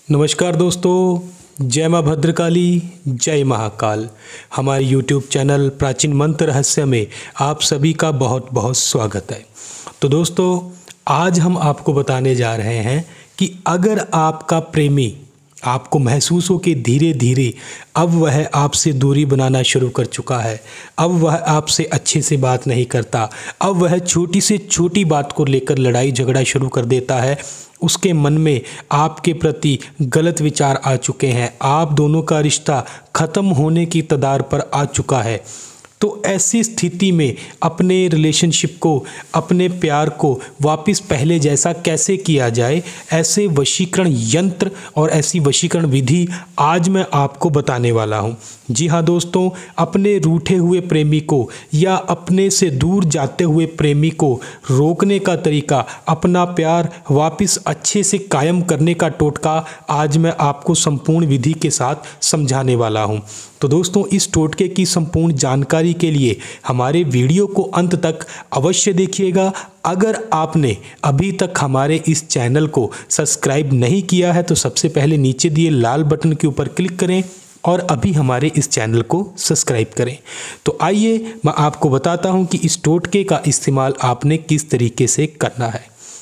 नमस्कार दोस्तों, जय माँ भद्रकाली, जय महाकाल। हमारे यूट्यूब चैनल प्राचीन मंत्र रहस्य में आप सभी का बहुत बहुत स्वागत है। तो दोस्तों, आज हम आपको बताने जा रहे हैं कि अगर आपका प्रेमी आपको महसूस हो कि धीरे धीरे अब वह आपसे दूरी बनाना शुरू कर चुका है, अब वह आपसे अच्छे से बात नहीं करता, अब वह छोटी से छोटी बात को लेकर लड़ाई झगड़ा शुरू कर देता है, उसके मन में आपके प्रति गलत विचार आ चुके हैं, आप दोनों का रिश्ता ख़त्म होने की कगार पर आ चुका है, तो ऐसी स्थिति में अपने रिलेशनशिप को, अपने प्यार को वापस पहले जैसा कैसे किया जाए, ऐसे वशीकरण यंत्र और ऐसी वशीकरण विधि आज मैं आपको बताने वाला हूं। जी हाँ दोस्तों, अपने रूठे हुए प्रेमी को या अपने से दूर जाते हुए प्रेमी को रोकने का तरीका, अपना प्यार वापस अच्छे से कायम करने का टोटका आज मैं आपको संपूर्ण विधि के साथ समझाने वाला हूं। तो दोस्तों, इस टोटके की संपूर्ण जानकारी के लिए हमारे वीडियो को अंत तक अवश्य देखिएगा। अगर आपने अभी तक हमारे इस चैनल को सब्सक्राइब नहीं किया है तो सबसे पहले नीचे दिए लाल बटन के ऊपर क्लिक करें और अभी हमारे इस चैनल को सब्सक्राइब करें। तो आइए मैं आपको बताता हूं कि इस टोटके का इस्तेमाल आपने किस तरीके से करना है।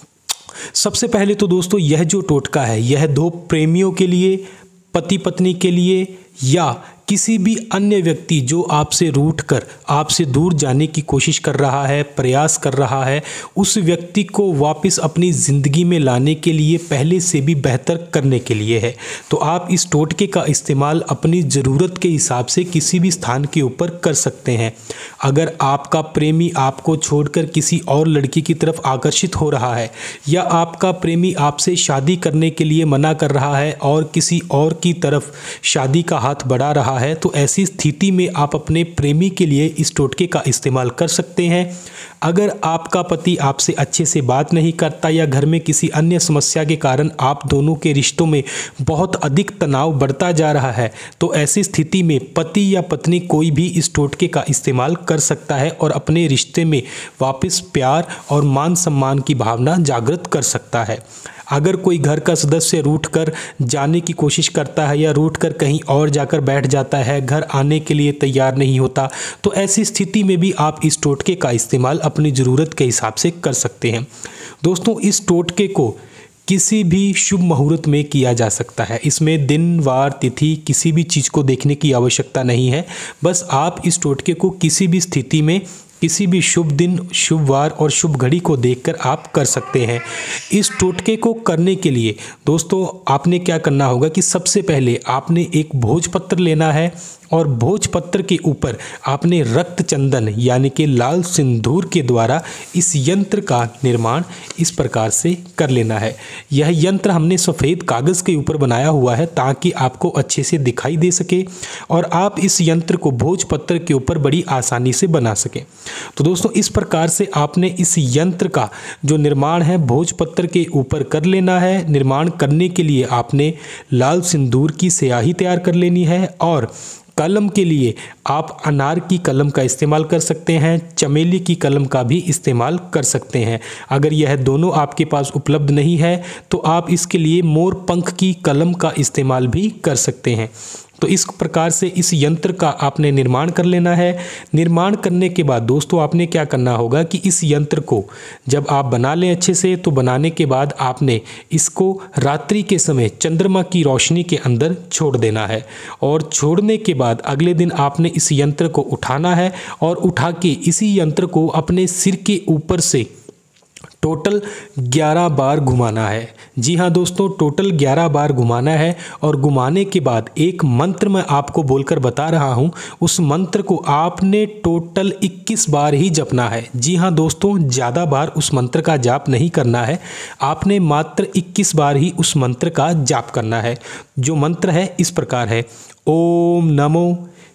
सबसे पहले तो दोस्तों, यह जो टोटका है यह दो प्रेमियों के लिए, पति पत्नी के लिए या किसी भी अन्य व्यक्ति जो आपसे रूठ कर आपसे दूर जाने की कोशिश कर रहा है, प्रयास कर रहा है, उस व्यक्ति को वापस अपनी ज़िंदगी में लाने के लिए, पहले से भी बेहतर करने के लिए है। तो आप इस टोटके का इस्तेमाल अपनी ज़रूरत के हिसाब से किसी भी स्थान के ऊपर कर सकते हैं। अगर आपका प्रेमी आपको छोड़कर किसी और लड़की की तरफ आकर्षित हो रहा है या आपका प्रेमी आपसे शादी करने के लिए मना कर रहा है और किसी और की तरफ शादी का हाथ बढ़ा रहा है, तो ऐसी स्थिति में आप अपने प्रेमी के लिए इस टोटके का इस्तेमाल कर सकते हैं। अगर आपका पति आपसे अच्छे से बात नहीं करता या घर में किसी अन्य समस्या के कारण आप दोनों के रिश्तों में बहुत अधिक तनाव बढ़ता जा रहा है, तो ऐसी स्थिति में पति या पत्नी कोई भी इस टोटके का इस्तेमाल कर सकता है और अपने रिश्ते में वापस प्यार और मान सम्मान की भावना जागृत कर सकता है। अगर कोई घर का सदस्य रूठ कर जाने की कोशिश करता है या रूठ कर कहीं और जाकर बैठ जाता है, घर आने के लिए तैयार नहीं होता, तो ऐसी स्थिति में भी आप इस टोटके का इस्तेमाल अपनी ज़रूरत के हिसाब से कर सकते हैं। दोस्तों, इस टोटके को किसी भी शुभ मुहूर्त में किया जा सकता है। इसमें दिन वार तिथि किसी भी चीज़ को देखने की आवश्यकता नहीं है। बस आप इस टोटके को किसी भी स्थिति में, किसी भी शुभ दिन, शुभ वार और शुभ घड़ी को देखकर आप कर सकते हैं। इस टोटके को करने के लिए दोस्तों आपने क्या करना होगा कि सबसे पहले आपने एक भोजपत्र लेना है और भोजपत्र के ऊपर आपने रक्त चंदन यानी कि लाल सिंदूर के द्वारा इस यंत्र का निर्माण इस प्रकार से कर लेना है। यह यंत्र हमने सफ़ेद कागज़ के ऊपर बनाया हुआ है ताकि आपको अच्छे से दिखाई दे सके और आप इस यंत्र को भोजपत्र के ऊपर बड़ी आसानी से बना सकें। तो दोस्तों, इस प्रकार से आपने इस यंत्र का जो निर्माण है भोजपत्र के ऊपर कर लेना है। निर्माण करने के लिए आपने लाल सिंदूर की स्याही तैयार कर लेनी है और कलम के लिए आप अनार की कलम का इस्तेमाल कर सकते हैं, चमेली की कलम का भी इस्तेमाल कर सकते हैं। अगर यह दोनों आपके पास उपलब्ध नहीं है तो आप इसके लिए मोर पंख की कलम का इस्तेमाल भी कर सकते हैं। तो इस प्रकार से इस यंत्र का आपने निर्माण कर लेना है। निर्माण करने के बाद दोस्तों आपने क्या करना होगा कि इस यंत्र को जब आप बना लें अच्छे से, तो बनाने के बाद आपने इसको रात्रि के समय चंद्रमा की रोशनी के अंदर छोड़ देना है और छोड़ने के बाद अगले दिन आपने इस यंत्र को उठाना है और उठा के इसी यंत्र को अपने सिर के ऊपर से टोटल 11 बार घुमाना है। जी हाँ दोस्तों, टोटल 11 बार घुमाना है और घुमाने के बाद एक मंत्र मैं आपको बोलकर बता रहा हूँ, उस मंत्र को आपने टोटल 21 बार ही जपना है। जी हाँ दोस्तों, ज़्यादा बार उस मंत्र का जाप नहीं करना है, आपने मात्र 21 बार ही उस मंत्र का जाप करना है। जो मंत्र है इस प्रकार है: ओम नमो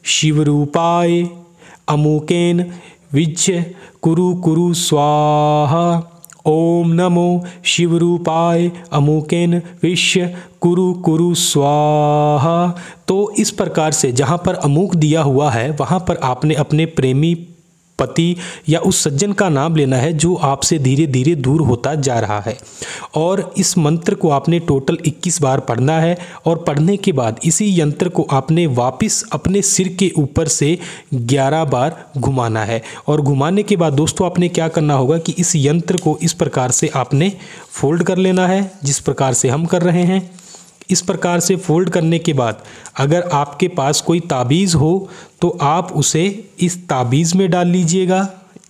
शिवरूपाय अमुकेन विच्य कुरु कुरु स्वाहा। ओम नमो शिवरूपाय अमुकेन विश्य कुरु कुरु स्वाहा। तो इस प्रकार से जहाँ पर अमुक दिया हुआ है वहाँ पर आपने अपने प्रेमी पति या उस सज्जन का नाम लेना है जो आपसे धीरे धीरे दूर होता जा रहा है। और इस मंत्र को आपने टोटल 21 बार पढ़ना है और पढ़ने के बाद इसी यंत्र को आपने वापस अपने सिर के ऊपर से 11 बार घुमाना है। और घुमाने के बाद दोस्तों आपने क्या करना होगा कि इस यंत्र को इस प्रकार से आपने फोल्ड कर लेना है, जिस प्रकार से हम कर रहे हैं। इस प्रकार से फोल्ड करने के बाद अगर आपके पास कोई ताबीज़ हो तो आप उसे इस ताबीज़ में डाल लीजिएगा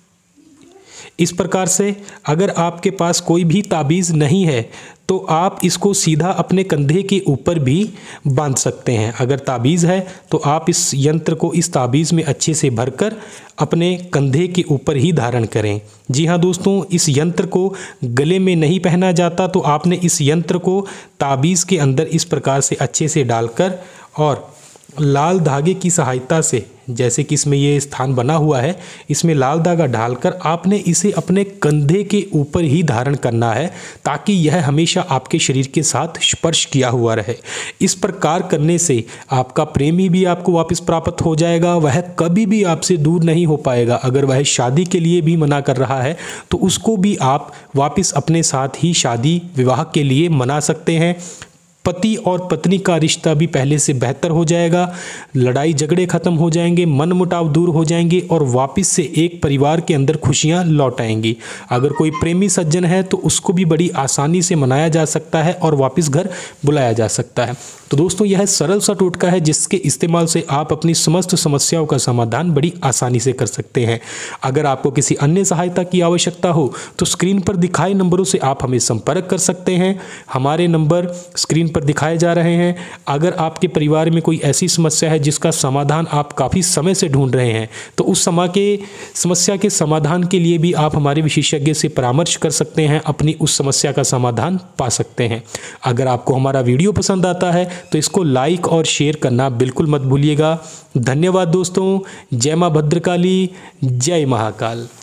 इस प्रकार से। अगर आपके पास कोई भी ताबीज़ नहीं है तो आप इसको सीधा अपने कंधे के ऊपर भी बांध सकते हैं। अगर ताबीज़ है तो आप इस यंत्र को इस ताबीज़ में अच्छे से भरकर अपने कंधे के ऊपर ही धारण करें। जी हाँ दोस्तों, इस यंत्र को गले में नहीं पहना जाता, तो आपने इस यंत्र को ताबीज़ के अंदर इस प्रकार से अच्छे से डालकर और लाल धागे की सहायता से, जैसे कि इसमें ये स्थान बना हुआ है, इसमें लाल धागा डालकर आपने इसे अपने कंधे के ऊपर ही धारण करना है ताकि यह हमेशा आपके शरीर के साथ स्पर्श किया हुआ रहे। इस प्रकार करने से आपका प्रेमी भी आपको वापस प्राप्त हो जाएगा, वह कभी भी आपसे दूर नहीं हो पाएगा। अगर वह शादी के लिए भी मना कर रहा है तो उसको भी आप वापस अपने साथ ही शादी विवाह के लिए मना सकते हैं। पति और पत्नी का रिश्ता भी पहले से बेहतर हो जाएगा, लड़ाई झगड़े खत्म हो जाएंगे, मनमुटाव दूर हो जाएंगे और वापस से एक परिवार के अंदर खुशियां लौट आएंगी। अगर कोई प्रेमी सज्जन है तो उसको भी बड़ी आसानी से मनाया जा सकता है और वापस घर बुलाया जा सकता है। तो दोस्तों यह सरल सा टोटका है जिसके इस्तेमाल से आप अपनी समस्त समस्याओं का समाधान बड़ी आसानी से कर सकते हैं। अगर आपको किसी अन्य सहायता की आवश्यकता हो तो स्क्रीन पर दिखाए नंबरों से आप हमें संपर्क कर सकते हैं। हमारे नंबर स्क्रीन पर दिखाए जा रहे हैं। अगर आपके परिवार में कोई ऐसी समस्या है जिसका समाधान आप काफ़ी समय से ढूंढ रहे हैं तो उस समस्या के समाधान के लिए भी आप हमारे विशेषज्ञ से परामर्श कर सकते हैं, अपनी उस समस्या का समाधान पा सकते हैं। अगर आपको हमारा वीडियो पसंद आता है तो इसको लाइक और शेयर करना बिल्कुल मत भूलिएगा। धन्यवाद दोस्तों। जय मां भद्रकाली, जय महाकाल।